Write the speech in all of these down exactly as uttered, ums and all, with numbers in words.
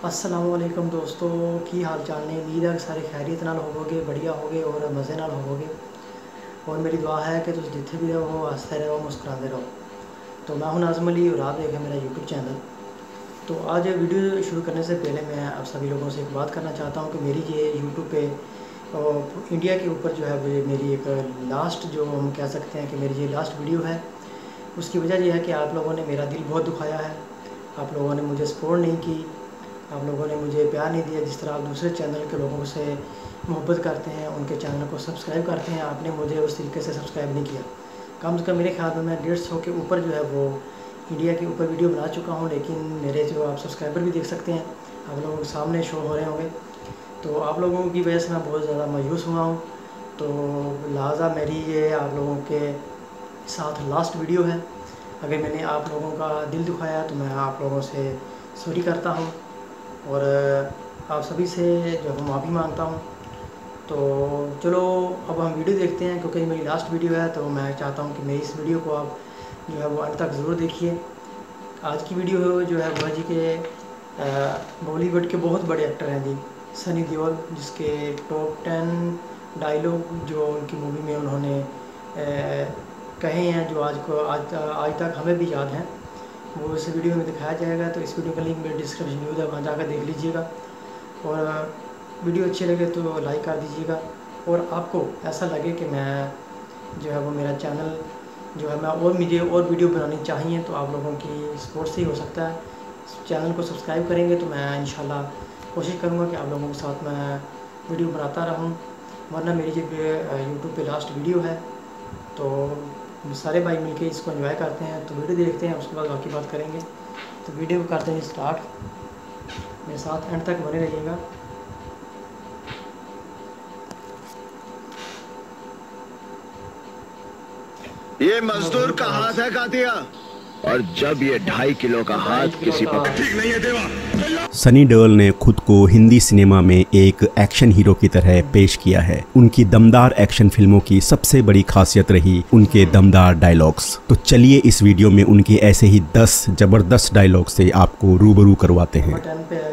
अस्सलामुअलैकुम दोस्तों, की हाल चाल ने। उम्मीद है कि सारे खैरियत नाल होवोगे, बढ़िया होगे और मज़े नाल होवोगे। और मेरी दुआ है कि तुम जिथे भी रहो हंसते रहो, मुस्कुराते रहो। तो मैं हूं नाज़िम अली और आप देखें मेरा यूट्यूब चैनल। तो आज वीडियो शुरू करने से पहले मैं आप सभी लोगों से एक बात करना चाहता हूं कि मेरी ये यूट्यूब पे और इंडिया के ऊपर जो है वो मेरी एक लास्ट, जो हम कह सकते हैं कि मेरी ये लास्ट वीडियो है। उसकी वजह यह है कि आप लोगों ने मेरा दिल बहुत दुखाया है, आप लोगों ने मुझे सपोर्ट नहीं की, आप लोगों ने मुझे प्यार नहीं दिया। जिस तरह आप दूसरे चैनल के लोगों से मोहब्बत करते हैं, उनके चैनल को सब्सक्राइब करते हैं, आपने मुझे उस तरीके से सब्सक्राइब नहीं किया। कम से कम मेरे ख्याल में मैं डेढ़ सौ के ऊपर जो है वो इंडिया के ऊपर वीडियो बना चुका हूँ, लेकिन मेरे जो आप सब्सक्राइबर भी देख सकते हैं, आप लोगों के सामने शो हो रहे होंगे। तो आप लोगों की वजह से मैं बहुत ज़्यादा मायूस हुआ हूँ। तो लिहाजा मेरी ये आप लोगों के साथ लास्ट वीडियो है। अगर मैंने आप लोगों का दिल दुखाया तो मैं आप लोगों से सॉरी करता हूँ और आप सभी से जो है माफ़ी मांगता हूँ। तो चलो अब हम वीडियो देखते हैं, क्योंकि मेरी लास्ट वीडियो है। तो मैं चाहता हूँ कि मेरी इस वीडियो को आप जो है वो अंत तक ज़रूर देखिए। आज की वीडियो जो है वो जी के बॉलीवुड के बहुत बड़े एक्टर हैं जी, सनी देओल, जिसके टॉप टेन डायलॉग जो उनकी मूवी में उन्होंने आ, कहे हैं, जो आज को आज आज तक हमें भी याद हैं, वो इस वीडियो में दिखाया जाएगा। तो इस वीडियो का लिंक मेरे डिस्क्रिप्शन में है, वहाँ जाकर देख लीजिएगा। और वीडियो अच्छी लगे तो लाइक कर दीजिएगा। और आपको ऐसा लगे कि मैं जो है वो मेरा चैनल जो है मैं और मुझे और वीडियो बनानी चाहिए, तो आप लोगों की सपोर्ट से ही हो सकता है। चैनल को सब्सक्राइब करेंगे तो मैं इंशाल्लाह कोशिश करूँगा कि आप लोगों के साथ मैं वीडियो बनाता रहूँ। वरना मेरी जो यूट्यूब पे लास्ट वीडियो है, तो सारे भाई मिलके इसको एंजॉय करते हैं। तो वीडियो देखते हैं, उसके बाद बाकी बात करेंगे। तो वीडियो को करते हैं स्टार्ट, मेरे साथ एंड तक बने रहिएगा। ये मजदूर का हाथ है कातिया, और जब ये ढाई किलो का हाथ किसी पर ठीक नहीं है देवा। सनी देओल ने खुद को हिंदी सिनेमा में एक एक्शन हीरो की तरह पेश किया है। उनकी दमदार एक्शन फिल्मों की सबसे बड़ी खासियत रही उनके दमदार डायलॉग्स। तो चलिए इस वीडियो में उनके ऐसे ही दस जबरदस्त डायलॉग से आपको रूबरू करवाते हैं।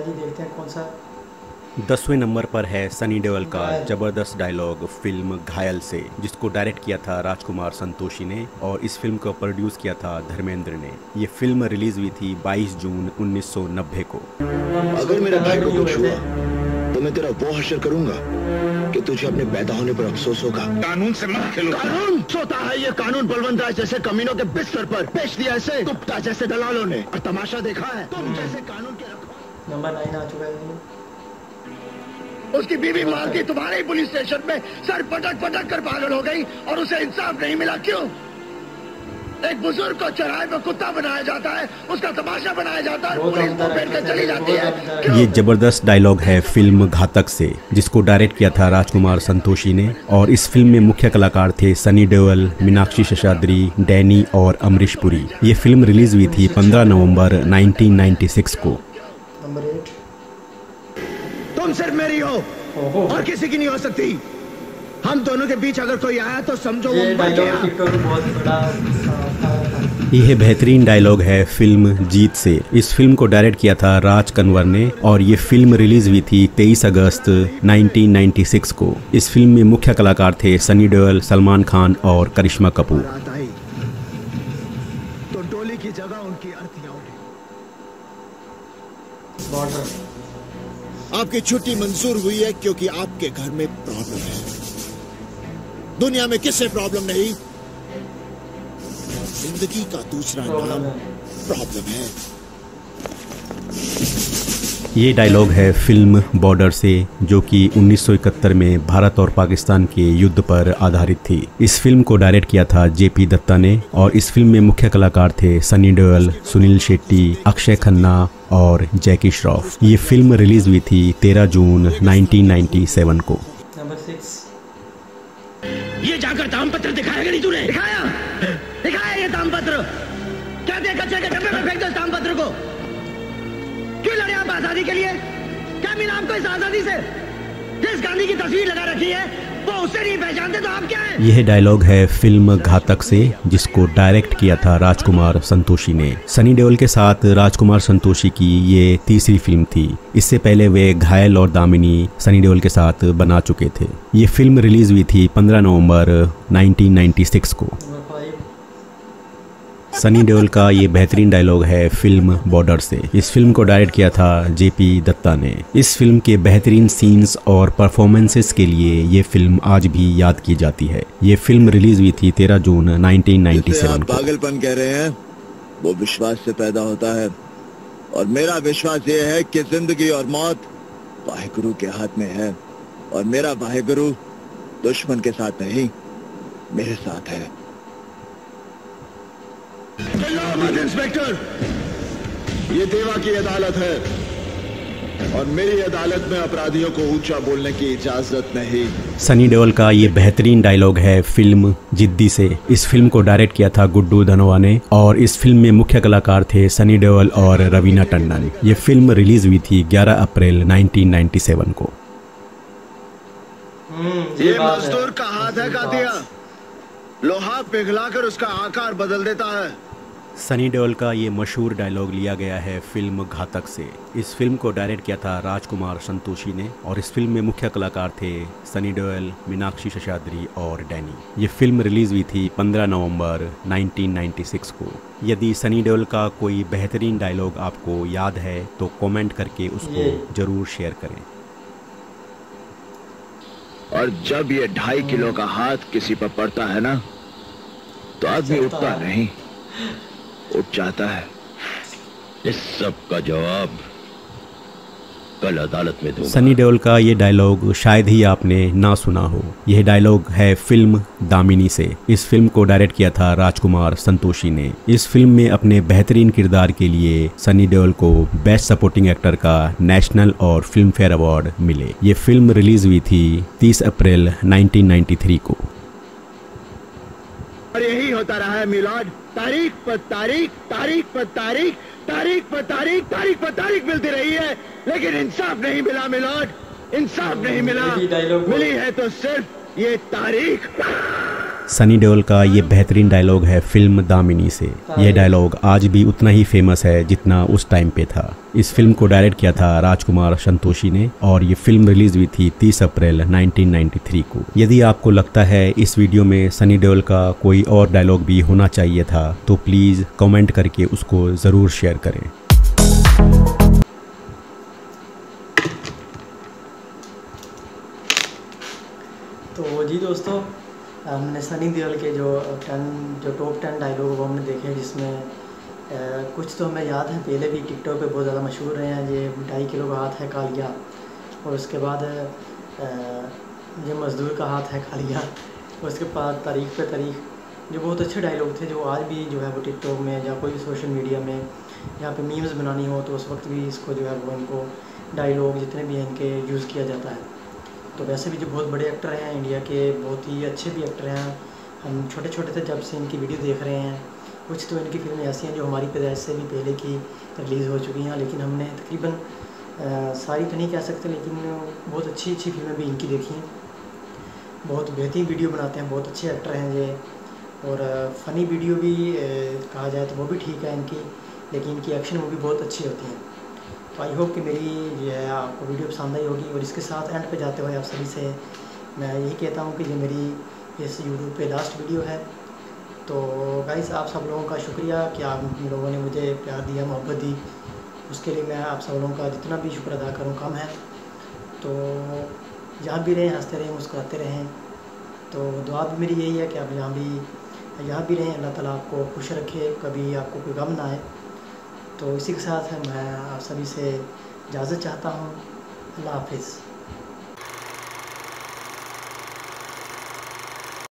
दसवें नंबर पर है सनी देओल का जबरदस्त डायलॉग फिल्म घायल से, जिसको डायरेक्ट किया था राजकुमार संतोषी ने और इस फिल्म को प्रोड्यूस किया था धर्मेंद्र ने। ये फिल्म रिलीज हुई थी बाईस जून उन्नीस सौ नब्बे को। अगर मेरे भाई को कुछ हुआ तो मैं तेरा वो हश्र करूंगा कि तुझे अपने पैदा होने पर अफसोस होगा। कानून से मत खेलो। कानून सोता है ये कानून बलवंत राज जैसे कमीनों के बिस्तर पर पेश दिया ऐसे गुप्ता जैसे दलालों ने, और तमाशा देखा है तुम जैसे कानून के रखवाले। नंबर नाइन आ चुका है। उसकी बीवी मार के तुम्हारे पुलिस स्टेशन में सर पटक पटक कर पागल हो गई और उसे इंसाफ नहीं मिला। क्यों? एक बुजुर्ग को चौराहे पर कुत्ता बनाया जाता है, उसका तमाशा बनाया जाता है, पुलिस को फेर कर चली जाती है। ये जबरदस्त डायलॉग है फिल्म घातक से, जिसको डायरेक्ट किया था राजकुमार संतोषी ने। और इस फिल्म में मुख्य कलाकार थे सनी देओल, मीनाक्षी शेषाद्री, डैनी और अमरीश पुरी। ये फिल्म रिलीज हुई थी पंद्रह नवंबर नाइनटीन नाइंटी सिक्स को। तुम सिर्फ मेरी हो और किसी की नहीं हो सकती। हम दोनों के बीच अगर कोई आया तो समझो वो मर गया। यह बेहतरीन डायलॉग है फिल्म जीत से। इस फिल्म को डायरेक्ट किया था राज कंवर ने और ये फिल्म रिलीज हुई थी तेईस अगस्त नाइनटीन नाइंटी सिक्स को। इस फिल्म में मुख्य कलाकार थे सनी देओल, सलमान खान और करिश्मा कपूर। तो डोली की जगह उनकी अर्थियां उठी। आपकी छुट्टी मंजूर हुई है क्योंकि आपके घर में प्रॉब्लम है। दुनिया में किससे प्रॉब्लम नहीं? जिंदगी का दूसरा नाम प्रॉब्लम है। ये डायलॉग है फिल्म बॉर्डर से, जो कि उन्नीस सौ इकहत्तर में भारत और पाकिस्तान के युद्ध पर आधारित थी। इस फिल्म को डायरेक्ट किया था जेपी दत्ता ने और इस फिल्म में मुख्य कलाकार थे सनी देओल, सुनील शेट्टी, अक्षय खन्ना और जैकी श्रॉफ। ये फिल्म रिलीज हुई थी तेरह जून नाइनटीन नाइंटी सेवन को। Number six. ये जाकर दामपत्र दिखाया नहीं तूने? दिखाया दिखाया ये दामपत्र। क्या दिया कचरे के डब्बे में फेंक दो इस दामपत्र को। क्यों लड़े आप आजादी के लिए? क्या मिला आपको इस आजादी से? जिस गांधी की तस्वीर लगा रखी है वो उसे नहीं पहचानते तो आप क्या हैं? यह डायलॉग है फिल्म घातक से, जिसको डायरेक्ट किया था राजकुमार संतोषी ने। सनी देओल के साथ राजकुमार संतोषी की ये तीसरी फिल्म थी। इससे पहले वे घायल और दामिनी सनी देओल के साथ बना चुके थे। ये फिल्म रिलीज हुई थी पंद्रह नवंबर नाइनटीन नाइंटी सिक्स को। सनी देओल का ये बेहतरीन डायलॉग है फिल्म बॉर्डर से। इस फिल्म को डायरेक्ट किया था जेपी दत्ता ने। इस फिल्म के बेहतरीन सीन्स और परफॉर्मेंसेस के लिए ये फिल्म आज भी याद की जाती है। ये फिल्म रिलीज हुई थी तेरह जून नाइनटीन नाइंटी सेवन को। पागलपन कह रहे हैं, वो विश्वास से पैदा होता है, और मेरा विश्वास ये है कि जिंदगी और मौत वाहेगुरु के हाथ में है, और मेरा वाहेगुरु दुश्मन के साथ नहीं, मेरे साथ है। इंस्पेक्टर, ये देवा की अदालत है और मेरी अदालत में अपराधियों को ऊंचा बोलने की इजाजत नहीं। सनी देओल का ये बेहतरीन डायलॉग है फिल्म जिद्दी से। इस फिल्म को डायरेक्ट किया था गुड्डू धनोआ ने, और इस फिल्म में मुख्य कलाकार थे सनी देओल और रवीना टंडन। ये फिल्म रिलीज हुई थी ग्यारह अप्रैल नाइनटीन नाइंटी सेवन को। ये मजदूर का हाथ है कातिया, लोहा पिघलाकर उसका आकार बदल देता है। सनी देओल का ये मशहूर डायलॉग लिया गया है फिल्म घातक से। इस फिल्म को डायरेक्ट किया था राजकुमार संतोषी ने, और इस फिल्म में मुख्य कलाकार थे सनी देओल, मीनाक्षी शेषाद्री और डैनी। ये फिल्म रिलीज हुई थी पंद्रह नवंबर नाइनटीन नाइंटी सिक्स को। यदि सनी देओल का कोई बेहतरीन डायलॉग आपको याद है तो कमेंट करके उसको जरूर शेयर करें। और जब ये ढाई किलो का हाथ किसी पर पड़ता है ना, तो आदमी उठता नहीं, उठ जाता है। इस सब का जवाब कल अदालत में दूंगा। सनी देओल का ये डायलॉग शायद ही आपने ना सुना हो। यह डायलॉग है फिल्म दामिनी से। इस फिल्म को डायरेक्ट किया था राजकुमार संतोषी ने। इस फिल्म में अपने बेहतरीन किरदार के लिए सनी देओल को बेस्ट सपोर्टिंग एक्टर का नेशनल और फिल्म फेयर अवार्ड मिले। ये फिल्म रिलीज हुई थी तीस अप्रैल नाइनटीन नाइंटी थ्री को। और यही होता रहा है मिलाद, तारीख पर तारीख, तारीख पर तारीख, तारीख पर तारीख, तारीख पर तारीख मिलती रही है, लेकिन इंसाफ नहीं मिला मिलाद, इंसाफ नहीं मिला। मिली है तो सिर्फ ये तारीख। सनी देओल का ये बेहतरीन डायलॉग है फिल्म दामिनी से। यह डायलॉग आज भी उतना ही फेमस है जितना उस टाइम पे था। इस फिल्म को डायरेक्ट किया था राजकुमार संतोषी ने, और ये फिल्म रिलीज हुई थी तीस अप्रैल नाइनटीन नाइंटी थ्री को। यदि आपको लगता है इस वीडियो में सनी देओल का कोई और डायलॉग भी होना चाहिए था तो प्लीज़ कमेंट करके उसको ज़रूर शेयर करें। तो जी दोस्तों, हमने सनी देओल के जो टेन जो टॉप टेन डायलॉग वो हमने देखे, जिसमें आ, कुछ तो हमें याद है, पहले भी टिकटॉक पे बहुत ज़्यादा मशहूर रहे हैं। ये ढाई किलो का हाथ है कालिया, और उसके बाद आ, ये मज़दूर का हाथ है कालिया, और उसके बाद तारीख पे तारीख, जो बहुत अच्छे डायलॉग थे, जो आज भी जो है वो टिकटॉक में या कोई भी सोशल मीडिया में यहाँ पे मीम्स बनानी हो तो उस वक्त भी इसको जो है वो इनको डायलॉग जितने भी हैं इनके यूज़ किया जाता है। तो वैसे भी जो बहुत बड़े एक्टर हैं इंडिया के, बहुत ही अच्छे भी एक्टर हैं। हम छोटे छोटे थे जब से इनकी वीडियो देख रहे हैं। कुछ तो इनकी फिल्में ऐसी हैं जो हमारी पैदाइश से भी पहले की रिलीज़ हो चुकी हैं, लेकिन हमने तकरीबन सारी तो नहीं कह सकते, लेकिन बहुत अच्छी अच्छी फिल्में भी इनकी देखी हैं। बहुत बेहतरीन वीडियो बनाते हैं, बहुत अच्छे एक्टर हैं ये, और फ़नी वीडियो भी कहा जाए तो वो भी ठीक है इनकी, लेकिन इनकी एक्शन मूवी बहुत अच्छी होती हैं। तो आई होप कि मेरी जो है आपको वीडियो पसंद आई होगी। और इसके साथ एंड पे जाते हुए आप सभी से मैं यही कहता हूँ कि ये मेरी इस यूट्यूब पे लास्ट वीडियो है। तो गाइस, आप सब लोगों का शुक्रिया कि आप लोगों ने मुझे प्यार दिया, मोहब्बत दी, उसके लिए मैं आप सब लोगों का जितना भी शुक्र अदा करूँ कम है। तो जहाँ भी रहें हंसते रहें, मुस्कुराते रहें। तो दुआ भी मेरी यही है कि आप जहाँ भी यहाँ भी रहें, अल्लाह ताला आपको खुश रखे, कभी आपको कोई गम ना आए। तो इसी के साथ मैं आप सभी से इजाज़त चाहता हूँ। अल्लाह हाफिज़।